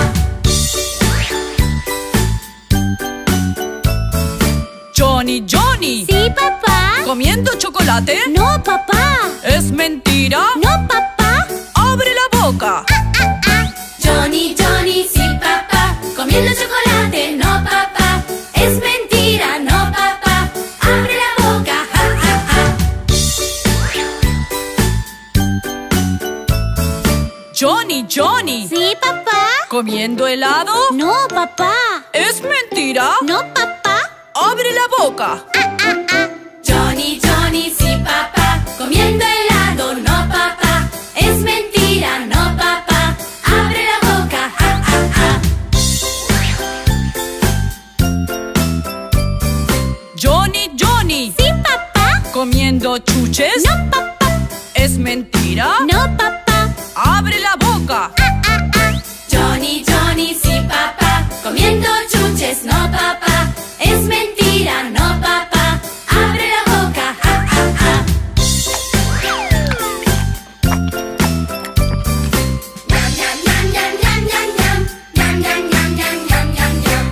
Johnny, Johnny, ¿Sí, papá? comiendo chocolate. No, papá. ¿Es mentira? No, papá. ¡Abre la boca! Johnny, Johnny, sí papá, comiendo chocolate, no papá, es mentira, no papá, abre la boca, ja, ja, ja. Johnny, Johnny, ¿Sí, papá? comiendo helado. No, papá. ¿Es mentira? No, papá. ¡Abre la boca! Johnny, Johnny, sí papá, comiendo helado, no papá, es mentira, no papá, abre la boca, ja, ja, ja. Johnny, Johnny, ¿Sí, papá? comiendo chuches. No, papá. ¿Es mentira? No, papá. ¡Abre la boca! Johnny, Johnny, sí papá, comiendo chuches, no papá, es mentira, no papá, abre la boca, ja, ja, ja. Ñam, ñam, ñam, ñam, ñam, ñam, ñam, ñam, ñam, ñam, ñam, ñam, ñam, ñam.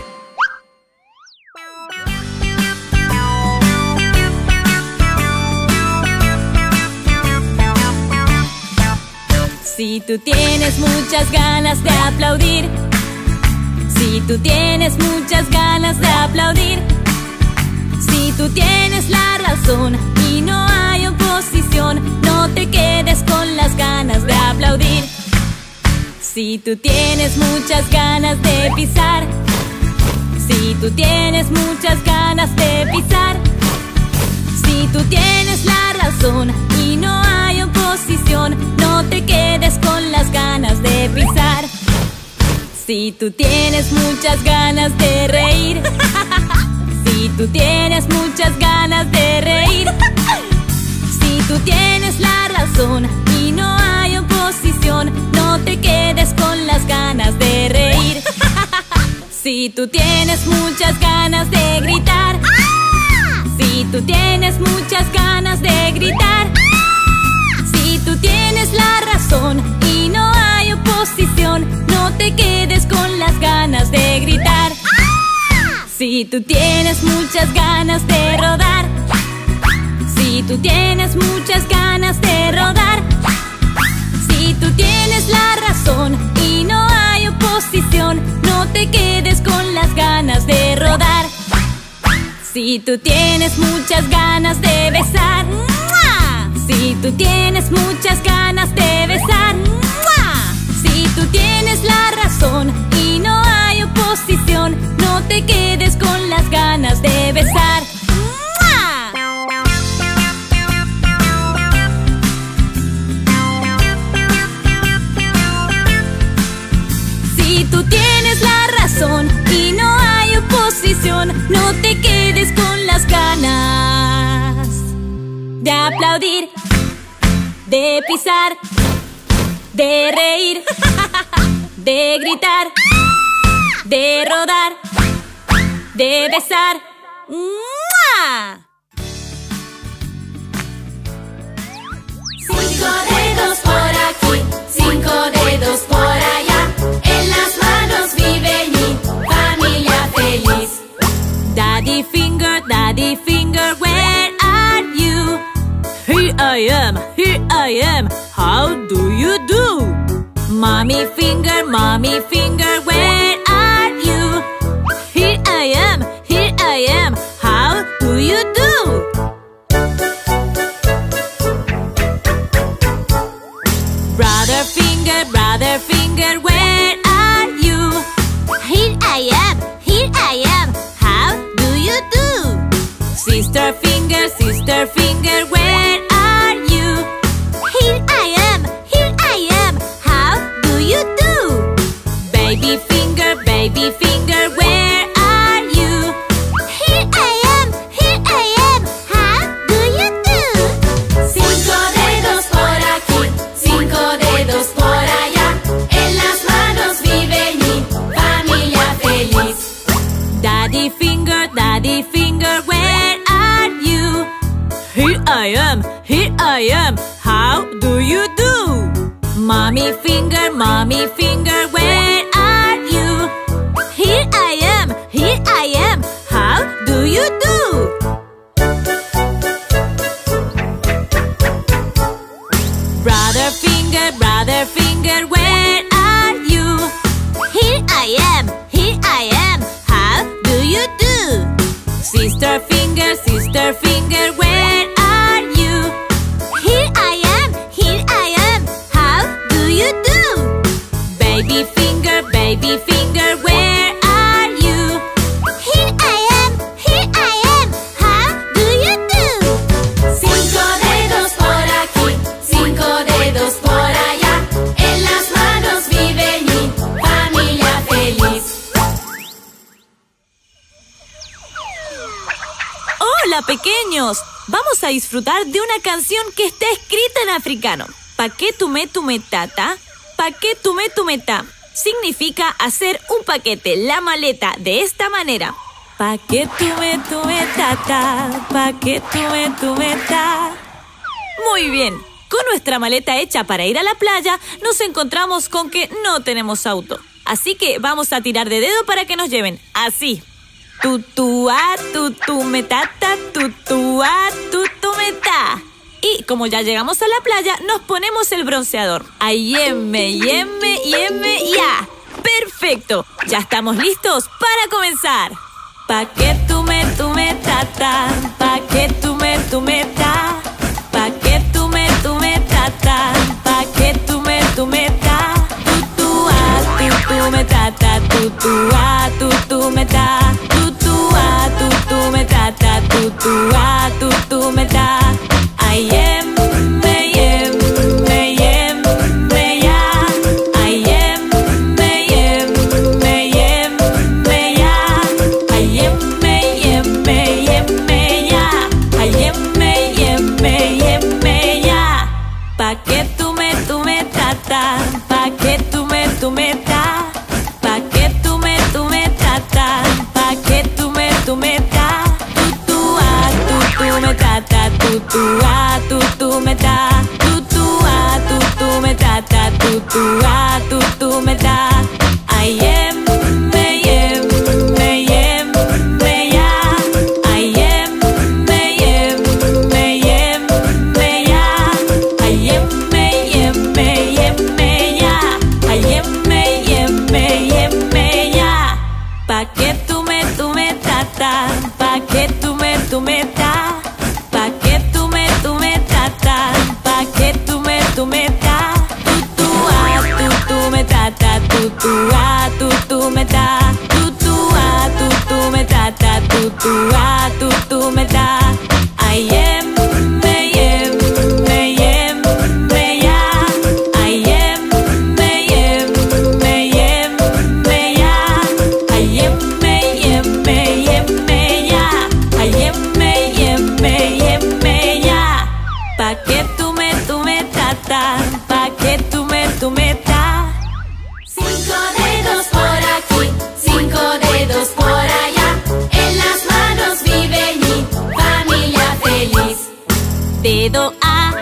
Si tú tienes muchas ganas de aplaudir, si tú tienes muchas ganas de aplaudir, si tú tienes la razón y no hay oposición, no te quedes con las ganas de aplaudir. Si tú tienes muchas ganas de pisar, si tú tienes muchas ganas de pisar, si tú tienes la razón y no hay oposición, no te quedes con las ganas de pisar. Si tú tienes muchas ganas de reír, si tú tienes muchas ganas de reír, si tú tienes la razón y no hay oposición, no te quedes con las ganas de reír. Si tú tienes muchas ganas de gritar, si tú tienes muchas ganas de gritar, si tú tienes la razón y no hay oposición, no te quedes con las ganas de gritar. Si tú tienes muchas ganas de rodar, si tú tienes muchas ganas de rodar, si tú tienes la razón y no hay oposición, no te quedes con las ganas de rodar. Si tú tienes muchas ganas de besar, ¡mua! Si tú tienes muchas ganas de besar, ¡mua! Si tú tienes la razón y no hay oposición, no te quedes con las ganas de besar. ¡Mua! Si tú tienes la razón y no hay oposición, no te quedes con las ganas de aplaudir, de pisar, de reír, de gritar, de rodar, de besar. ¡Mua! 5 I am, how do you do? Mommy finger, where are you? Here I am, how do you do? Brother finger, where are you? Here I am, how do you do? Sister finger, where are you? Here I am, how do you do? Baby finger, where are you? Here I am, how do you do? 5 dedos por aquí, 5 dedos por allá. En las manos vive mi familia feliz. Daddy finger, where are you? Here I am, how do you do? Mommy finger, where are you? Here I am, how do you do? Brother finger, where are you? Here I am, how do you do? Sister finger, where are you? Here I am, how do you do? Baby finger, where are you? Here I am, how do you do? 5 dedos por aquí, 5 dedos por allá. En las manos vive mi familia feliz. ¡Hola, pequeños! Vamos a disfrutar de una canción que está escrita en africano. Paquetume tata, paquetume ta. Significa hacer un paquete, la maleta, de esta manera. Paquetume tata, paquetume ta. Muy bien. Con nuestra maleta hecha para ir a la playa, nos encontramos con que no tenemos auto. Así que vamos a tirar de dedo para que nos lleven. Así. Tutuá, tutumetata, tutuá, tutumeta. Y como ya llegamos a la playa, nos ponemos el bronceador. Ayeme, yeme, ya. ¡Perfecto! Ya estamos listos para comenzar. Paquetume tata, paquetume ta. Paquetume tata, paquetume ta. Tutuá, tutumetata, tutuá, tutumeta. Tutuá, tutumetata, tutuá, tutumeta. Ayeme, yeme, ya. Ayeme, yeme, ya. Ayeme, yeme, ya. Ayeme, yeme, ya. Paquetume tata, paquetume ta. Paquetume tata, paquetume ta. Tutuá, tutumetata, tutuá, tutumeta. Tutuá, tutumetata, tutuá, tutumeta. Ayeme, yeme, ya. Ayeme, yeme, ya. Ayeme, yeme, ya. Ayeme, yeme, ya. Paquetume tata, paquetume ta. Paquetume tata, paquetume ta. Tutuá, tutumetata, tutuá, tutumeta. Tutuá, tutumetata, tutuá, tutumeta. Ayeme, yeme, ya. Ayeme, yeme, ya. Ayeme, yeme, ya. Ayeme, yeme, ya. Paquetume tata, paquetume ta. 5 dedos por aquí, 5 dedos por allá. En las manos vive mi familia feliz. Dedo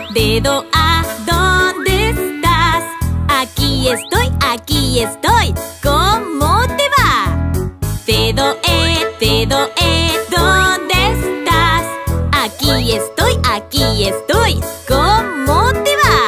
A, ¿dónde estás? Aquí estoy, ¿cómo te va? Dedo E, ¿dónde estás? Aquí estoy, ¿cómo te va?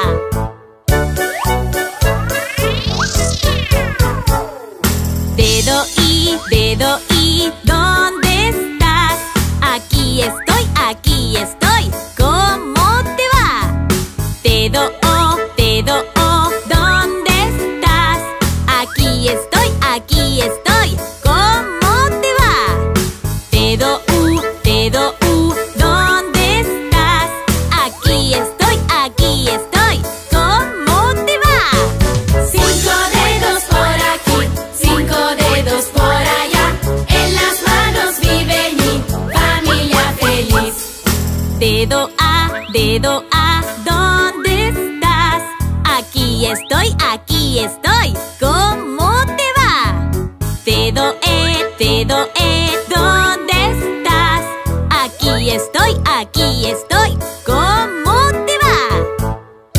aquí estoy. ¿Cómo te va? Dedo O, ¿dónde estás? Aquí estoy, aquí estoy. ¿Cómo te va? Dedo U, ¿dónde estás? Aquí estoy, aquí estoy. ¿Cómo te va? 5 dedos por aquí, 5 dedos por allá. En las manos vive mi familia feliz. Dedo A, ¿dónde estás? Aquí estoy, aquí estoy. ¿Cómo te va? Dedo E, ¿dónde estás? Aquí estoy, aquí estoy. ¿Cómo te va?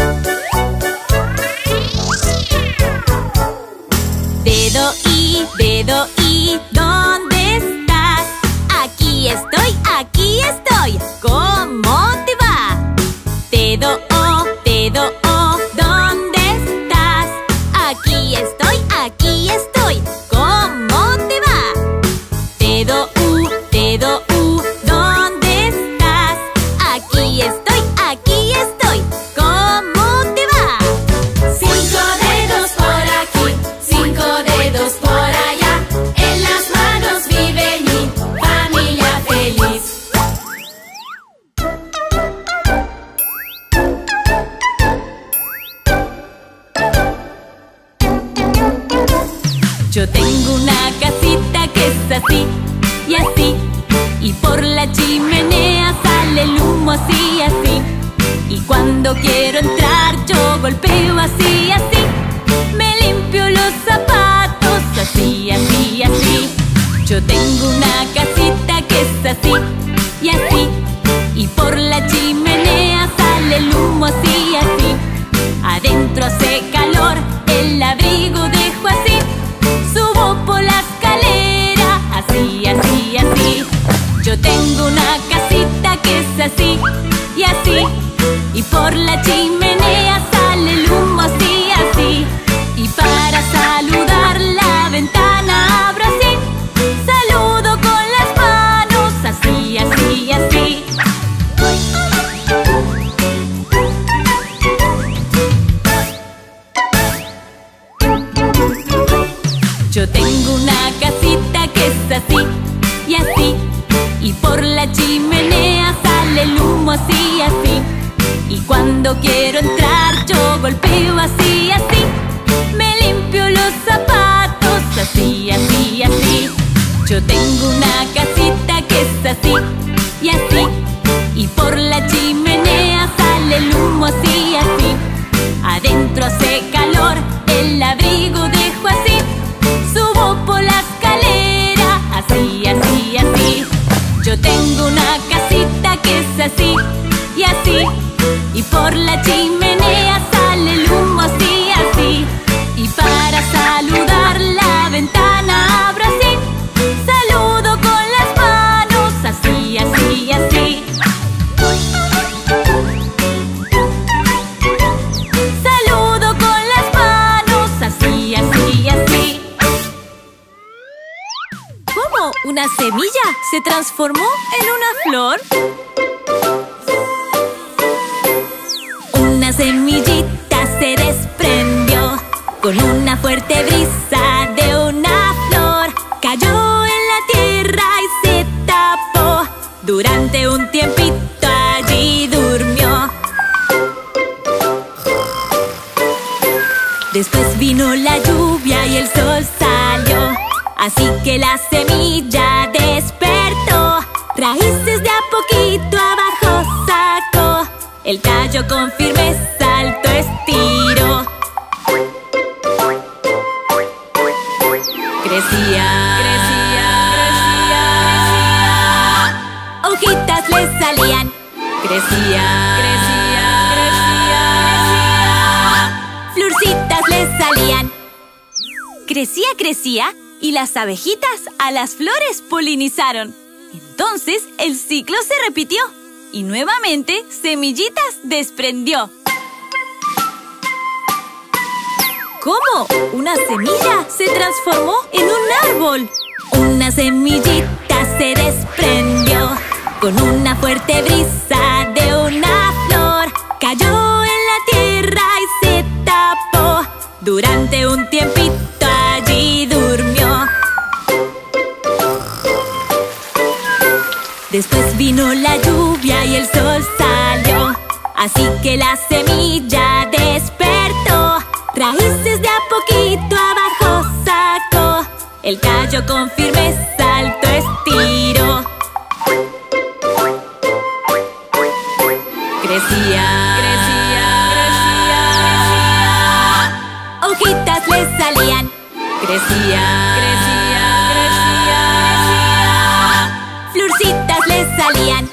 Dedo I, ¿dónde estás? Aquí estoy, aquí estoy. ¿Cómo te va? Dedo O, ¿dónde estás? Aquí estoy, aquí estoy. ¿Cómo te va? Dedo U, ¿dónde estás? Aquí estoy, aquí estoy. ¿Cómo te va? 5 dedos por aquí, 5 dedos por allá. En las manos vive mi familia feliz. Yo tengo una casita que es así y así, y por la chimenea sale el humo así, así. Y cuando quiero entrar yo golpeo así, así. Me limpio los zapatos así, así, así. Yo tengo una casita que es así y así, y por la chimenea sale el humo así, así. Adentro hace calor, el abrigo dejo así. Subo por la escalera, así, así, así. Yo tengo una casita que es así y así, y por la chimenea sale el humo así, así. Y para saludar la ventana abro así. Saludo con las manos, así, así, así. Yo tengo una casita que es así y así, y por la chimenea sale el humo así, así. Y cuando quiero entrar yo golpeo así, así. Me limpio los zapatos así, así, así. Yo tengo una casita que es así y así, y por la chimenea sale el humo así, así. Adentro hace calor, el abrigo dejo así. Subo por la escalera, así, así, así. Yo tengo una casita que es así y así, y por la chimenea sale el humo así, así. Y para saludar la ventana abro así. Saludo con las manos, así, así, así. Saludo con las manos, así, así, así. ¿Cómo una semilla se transformó en una flor? Una semillita se desprendió con una fuerte brisa de una flor. Cayó en la tierra y se tapó. Durante un tiempito allí durmió. Después vino la lluvia y el sol salió. Así que la semilla despertó. Raíces de a poquito abajo sacó. El tallo con firmeza alto estiró. Crecía, crecía, crecía, crecía. Hojitas le salían. Crecía, crecía, crecía, crecía. Florcitas le salían. Crecía, crecía, y las abejitas a las flores polinizaron. Entonces el ciclo se repitió y nuevamente semillitas desprendió. ¿Cómo una semilla se transformó en un árbol? Una semillita se desprendió Con una fuerte brisa de una flor cayó en la tierra y se tapó. Durante un tiempito allí durmió. Después vino la lluvia y el sol salió. Así que la semilla despertó. Raíces de a poquito abajo sacó. El tallo con firmeza alto estiró. Crecía, crecía, crecía, crecía. Hojitas le salían. Crecía, crecía, crecía, crecía. Florcitas le salían.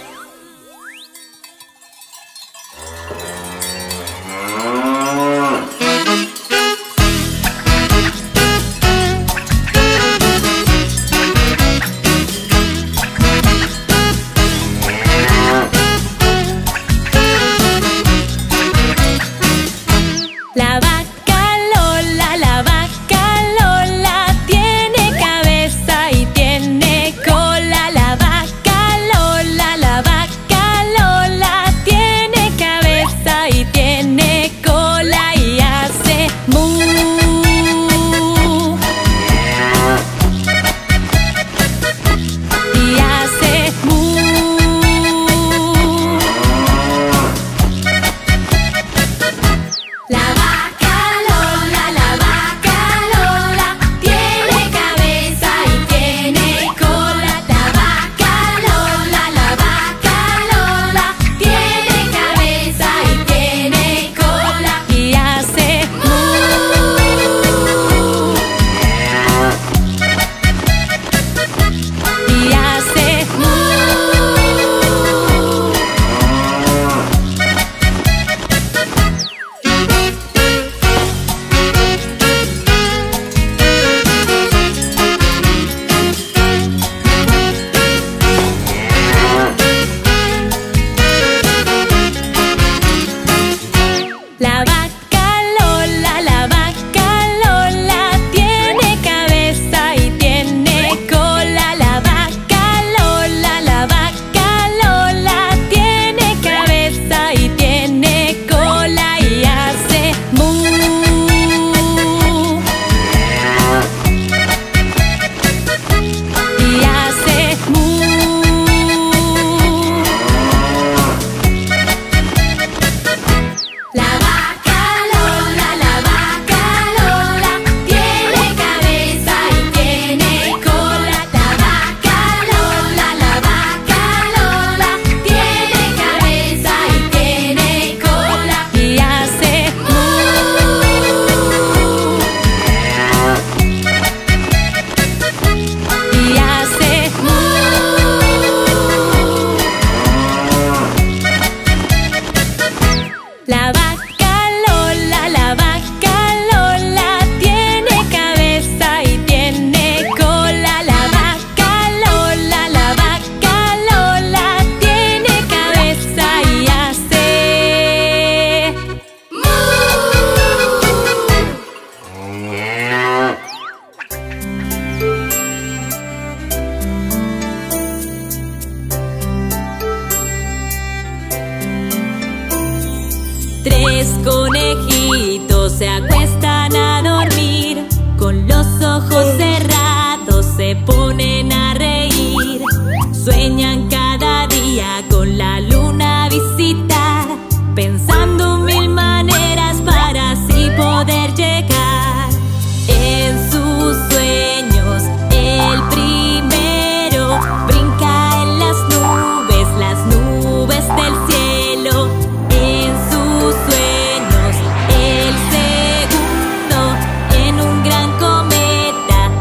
Tres conejitos se acuestan a dormir. Con los ojos cerrados se ponen a reír. Sueñan cada día con la luna visitar, pensando mil maneras para así poder llegar. En sus sueños el primero brinca en las nubes del cielo. En sus sueños el segundo en un gran cometa